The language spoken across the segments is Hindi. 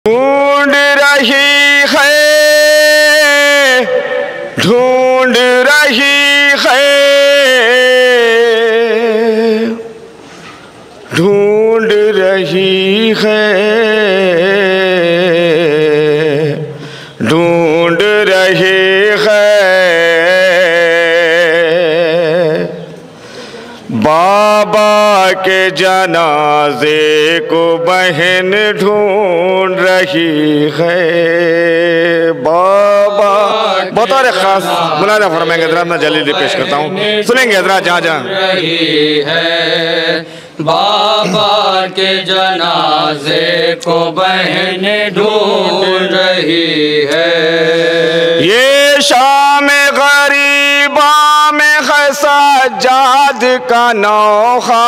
ढूंढ रही है, ढूंढ रही है, ढूंढ रही है, ढूंढ रही है। बाबा के जनाजे को बहन ढूंढ रही है। बाबा बतौर खास मुलाजा फरमाएंगे। हज़रात मैं जल्दी पेश करता हूँ, सुनेंगे हज़रात जहाँ जहाँ रही है। बाबा के जनाजे को बहन ढूंढ रही है। ये शाम गरीबा में है सज्जाद का नौखा,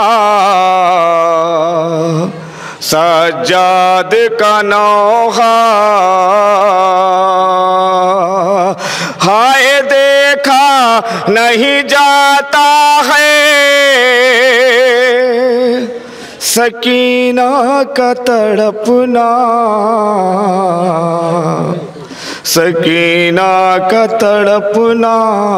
सज्जाद का नौखा। हाय देखा नहीं जाता है सकीना का तड़पना, सकीना का तड़पना।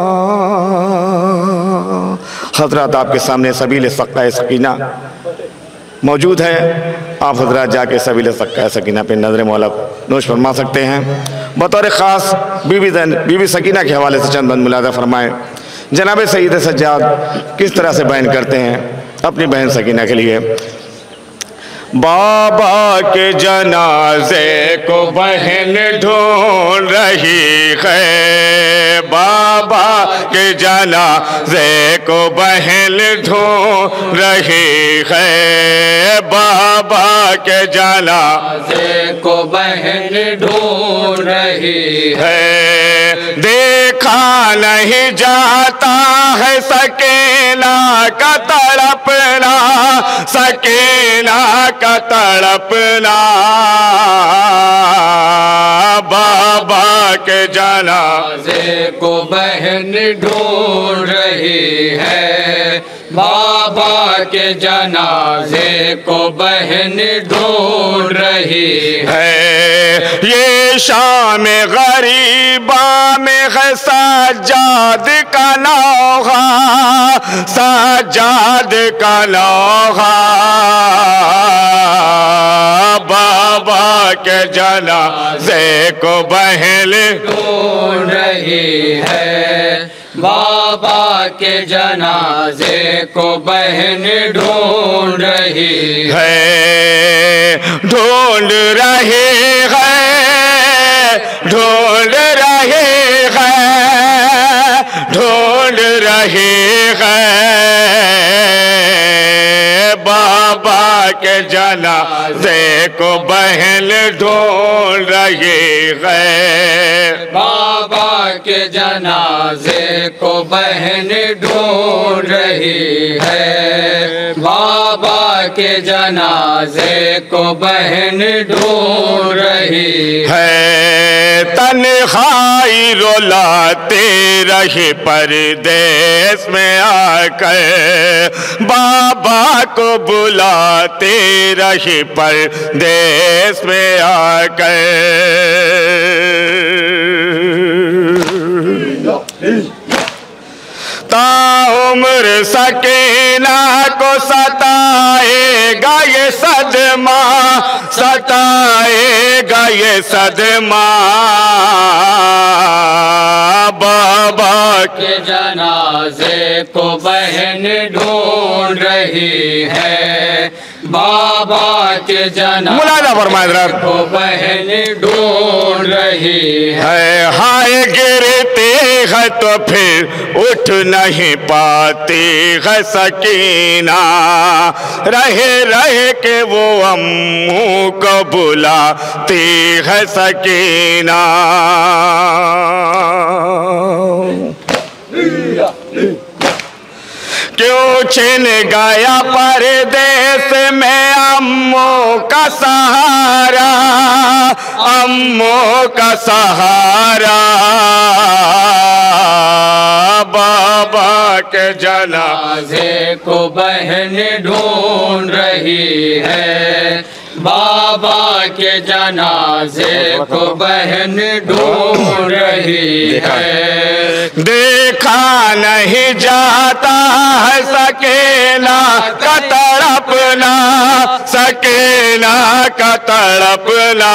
हजरत आपके सामने सबील सक्का सकीना मौजूद है। आप हजरत जाके सबील सक्का सकीना पे नजर मौला नोश फरमा सकते हैं। बतौर ख़ास बीबी सकीना के हवाले से चंद बंद मुलाजा फरमाएँ। जनाब सईद सज्जाद किस तरह से बयान करते हैं अपनी बहन सकीना के लिए। बाबा के जनाजे को बहन ढूंढ रही है। बाबा के जनाजे को बहन ढूंढ रही है। बाबा के जनाजे को बहन ढूंढ रही है। देखा नहीं जाता है सकीना का तड़पना, सकीना का तड़पना। बाबा के जनाजे को बहन ढूंढ रही है। बाबा के जनाजे को बहन ढूंढ रही है। ये शाम गरीबा में है सज्जाद का नौखा, सज्जाद का नौखा। बाबा के जनाजे को बहन ढूंढ रही है। बाबा के जनाजे को बहन ढूंढ रही है। ढूंढ रही है, ढूंढ रही है, ढूंढ रही है। बाबा के जनाजे को बहन ढूंढ रही है। बाबा के जनाजे को बहन ढूंढ रही है। बाबा के जनाजे को बहन ढूंढ रही है। तन्हाई रुलाते रहे परदेस में आकर, बाबा को बुलाते रहे परदेस में आकर। ताउम्र सकीना को सताएगा ये सदमा, सताएगा ये सदमा। बाबा के जनाजे को बहन ढूंढ रही है। बाबा के मुलाजा फरमाए को बहन ढूंढ रही है। हाय गिरते है तो फिर उठ नहीं पाती है सकीना, रहे रहे के वो अम्मू को बुलाती है सकीना। क्यों छिन गया परदेस में अम्मू का सहारा, अम्मू का सहारा। बाबा के जनाजे को बहन ढूंढ रही है। बाबा के जनाजे को बहन ढूंढ रही है। देखा नहीं जाता है सकीना का तड़पना, सकीना का तड़पना,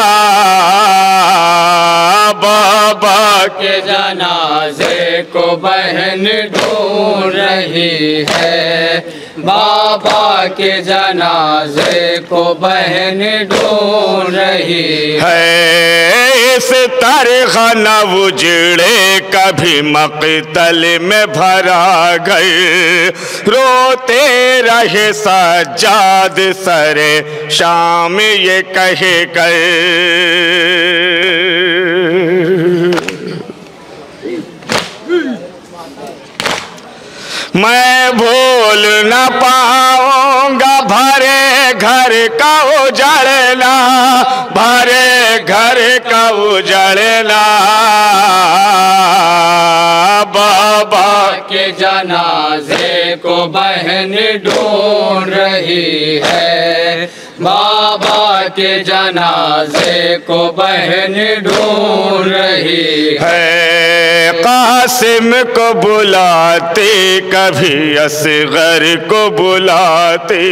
बाबा के जनाजे को बहन ढूंढ रही है। बाबा के जनाजे को बहन ढूंढ रही है। इस तरह न उजड़े कभी मक़तल में भरा गए, रोते रहे सज्जाद सरे शाम ये कहे गए। मैं भूल न पाऊंगा भरे घर का उजड़ना, भरे घर का उजड़ना, बाबा के जनाजे को बहन ढूंढ रही है। बाबा के जनाजे को बहन ढूंढ रही है। कासिम को बुलाते कभी असगर को बुलाते,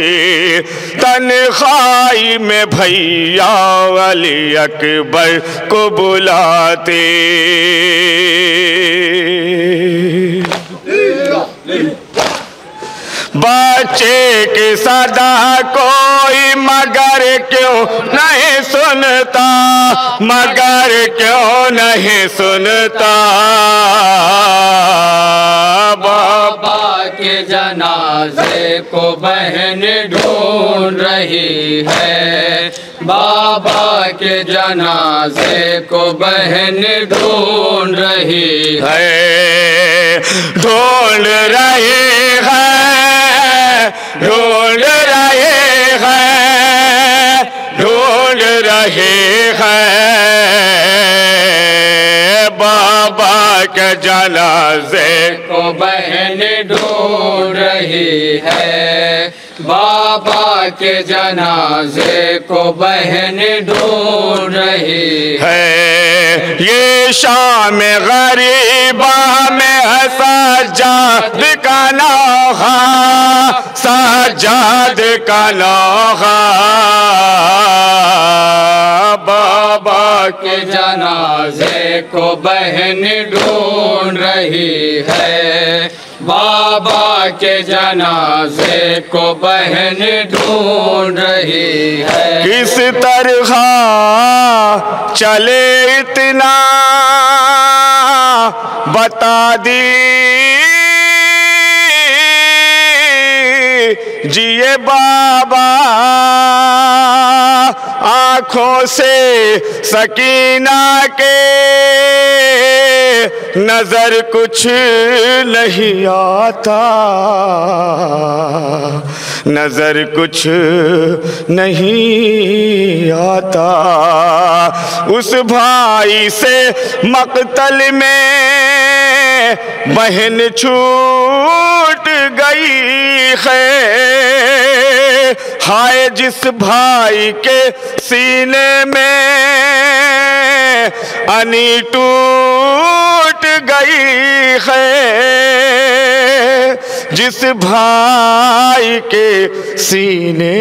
तन्हाई में भैया अली अकबर को बुलाते। बच्चे की सदा कोई मगर क्यों नहीं सुनता, मगर क्यों नहीं सुनता, बाबा के जनाजे को बहन ढूंढ रही है। बाबा के जनाजे को बहन ढूंढ रही है। ढूंढ रहे हैं, ढूंढ रहे हैं, ढूंढ रहे हैं, बाबा के जनाजे को बहन ढूंढ रही है। बाबा के जनाजे को बहन ढूंढ रही है। ये शाम गरीबा में है सज्जाद का नौहा, सज्जाद का नौहा, बाबा के जनाजे को बहन ढूंढ रही है। बाबा के जनाजे को बहन ढूंढ रही है। किस तरह चले इतना बता दीजिए बाबा, आँखों से सकीना के नजर कुछ नहीं आता, नजर कुछ नहीं आता। उस भाई से मक़तल में बहन छूट गई है। हाय जिस भाई के सीने में अनी टूट गई है, जिस भाई के सीने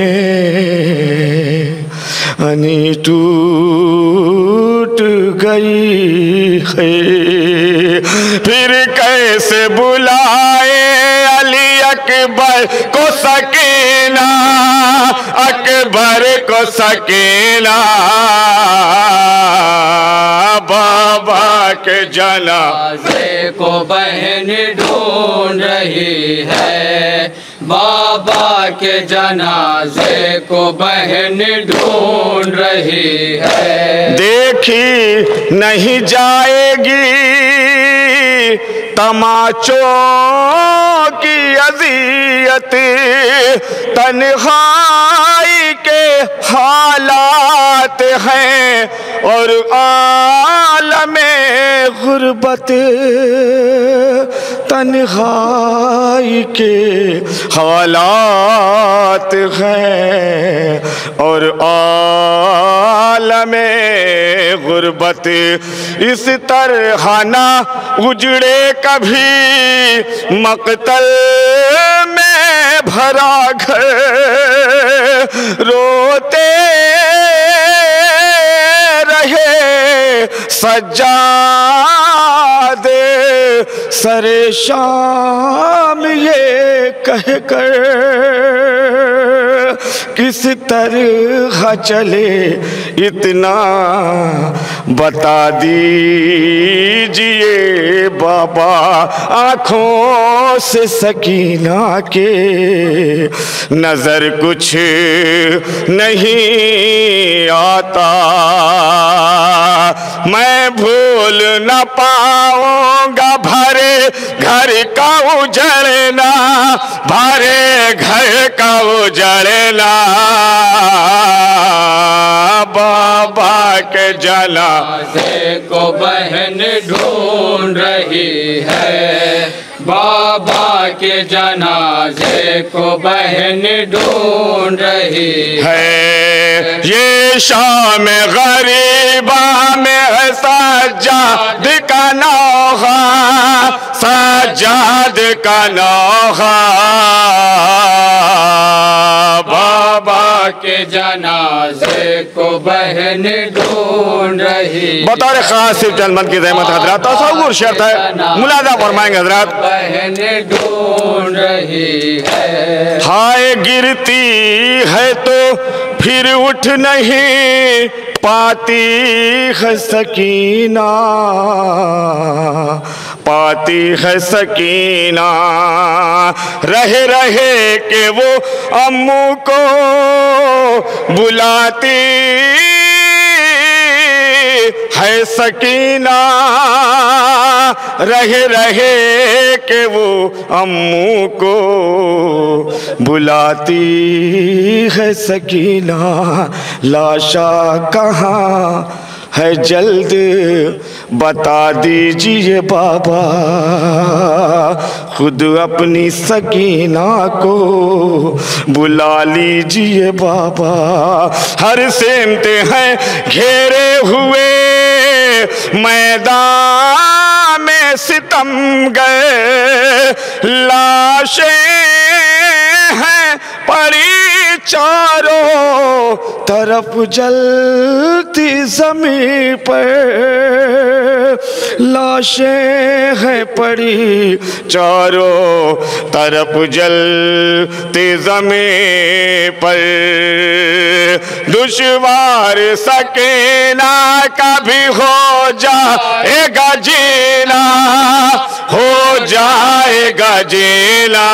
में अनी टूट गई है। फिर कैसे बुलाए अली अकबर को सकीना, अकबर को सकीना, बाबा के जनाजे को बहन ढूंढ रही है। बाबा के जनाजे को बहन ढूंढ रही है। देखी नहीं जाएगी तमाचों की अज़ियत, तन्हाई के हालात हैं और आलमे गुर्बत, तन्हाई के हालात हैं और आलमे गुर्बत इस तरह ना उजड़े कभी मक़तल में भरा घर रोते रहे सज्जादे सरे शाम ये कहकर किस तरह चले इतना बता दीजिए बाबा। आँखों से सकीना के नजर कुछ नहीं आता, मैं भूल न पाऊंगा भरे घर का उजड़ना, भरे घर का उजड़ना। बाबा के जनाजे को बहन ढूंढ रही है, बाबा के जनाजे को बहन ढूंढ रही है। ये शाम गरीबा में सज्जाद का नौहा, सज्जाद का नौहा। बाबा के जनाजे को बहन ढूंढ रही। बतौर खास सिर्फ चंद की रहमत हजरात तसव्वुर शर्त है, मुलादा फरमाएंगे हजरात। बहन ढूंढ रही है, हाय गिरती है तो फिर उठ नहीं पाती है सकीना, पाती है सकीना। रहे रहे के वो अम्मू को बुलाती है सकीना, रहे रहे के वो अम्मू को बुलाती है सकीना। लाशा कहाँ है जल्द बता दीजिए बाबा, खुद अपनी सकीना को बुला लीजिए बाबा। हर सेमते हैं घेरे हुए मैदान में सितम गए, लाशें हैं पड़ी चारों तरफ जलती ज़मीन पर, लाशें हैं पड़ी चारों तरफ जलती ज़मीन पर। दुश्वार सकीना का भी हो जाएगा जीना, हो जाएगा जीना।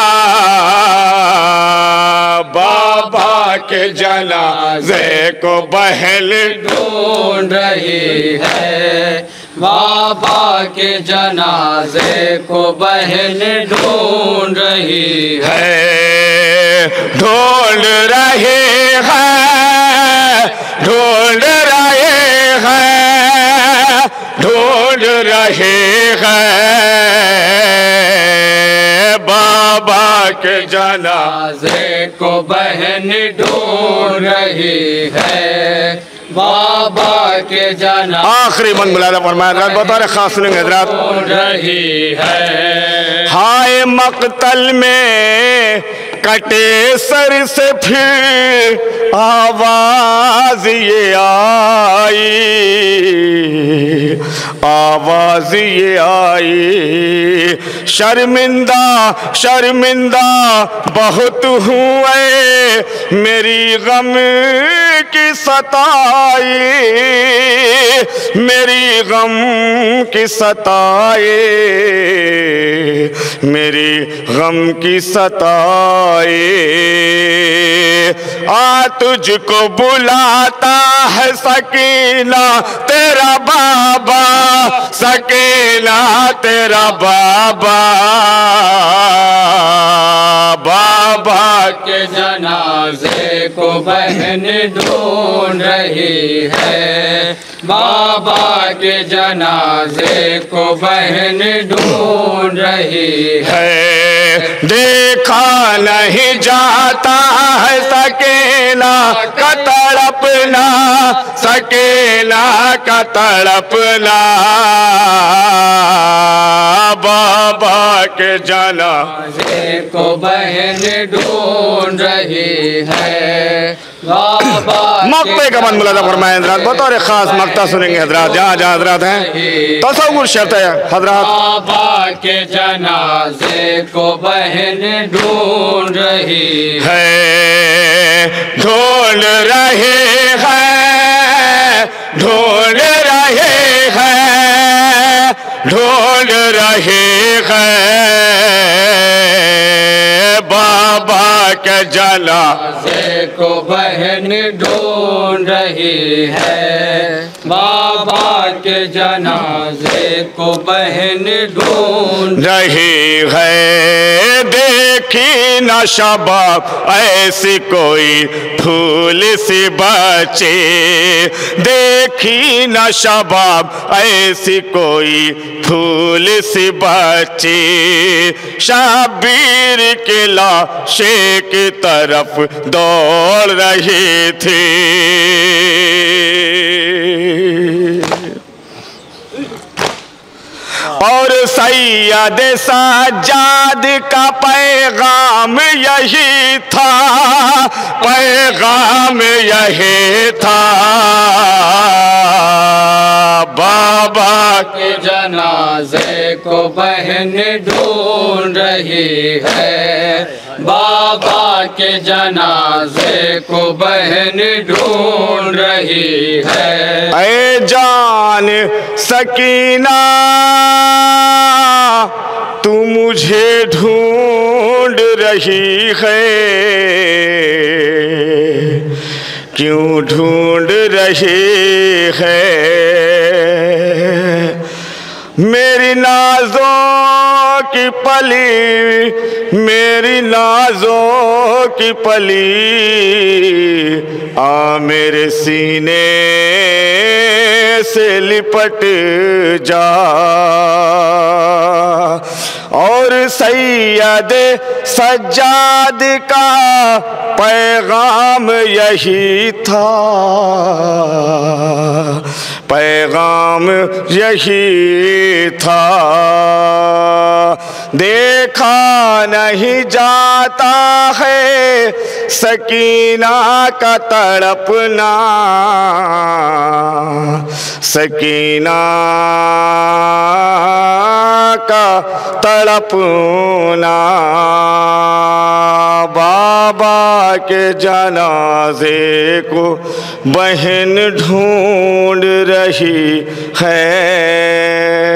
बाबा के जनाजे को बहन ढूंढ रही है, बाबा के जनाजे को बहन ढूंढ रही है, ढूंढ रहे हैं, ढूंढ रहे हैं, ढूंढ रहे हैं। बाबा के जनाजे को बहन ढूंढ रही है, बाबा के जनाजे। आखिरी मन मुलादा फरमाया बतौर खास हजरात रही है। हाय मक़तल में कटे सर से फिर आवाज ये आई, आवाज ये आई। शर्मिंदा शर्मिंदा बहुत हुए मेरी गम की सताई, मेरी गम की सताए, मेरी गम की सताए। आ तुझको बुलाता है सकीना तेरा बाबा, सकीना तेरा बाबा। बाबा के जनाजे को बहन ढूंढ रही है, बाबा के जनाजे को बहन ढूंढ रही है। देखा नहीं जाता है सकेला का तड़पना, सकेला का तड़पना, बाबा के जनाजे को बहन ढूंढ रही है। बाबा मक्ते का मन मुलाजा फरमाए हजरात, बतौर खास मक्ता सुनेंगे हजरात, जहाँ जहाँ हजरात हैं तसव्वुर शर्त है हजरात। बाबा के जनाजे को बहन ढूंढ रही है, ढूंढ रहे हैं, ढूंढ रहे हैं, ढूंढ रहे हैं, बाबा के जनाजे को बहन ढूंढ रही है। बाबा के जनाजे को बहन ढूंढ रही है। देखी न शबाब ऐसी कोई फूल सी बचे, देखी न शबाब ऐसी कोई फूल सी बचे, शबीर के लाशे की तरफ दौड़ रही थी। और सैयद सज्जाद का पैगाम यही था, पैगाम यही था, बाबा के जनाजे को बहन ढूंढ रही है। बाबा के जनाजे को बहन ढूंढ रही है। ऐ जान सकीना तू मुझे ढूंढ रही है, क्यों ढूंढ रही है, मेरी नाज़ों की पली, मेरी नाज़ों की पली, आ मेरे सीने से लिपट जा। और सैयद सज्जाद का पैगाम यही था, पैगाम यही था। देखा नहीं जाता है सकीना का तड़पना, सकीना का तड़पना, बाबा के जनाजे को बहन ढूंढ रही है।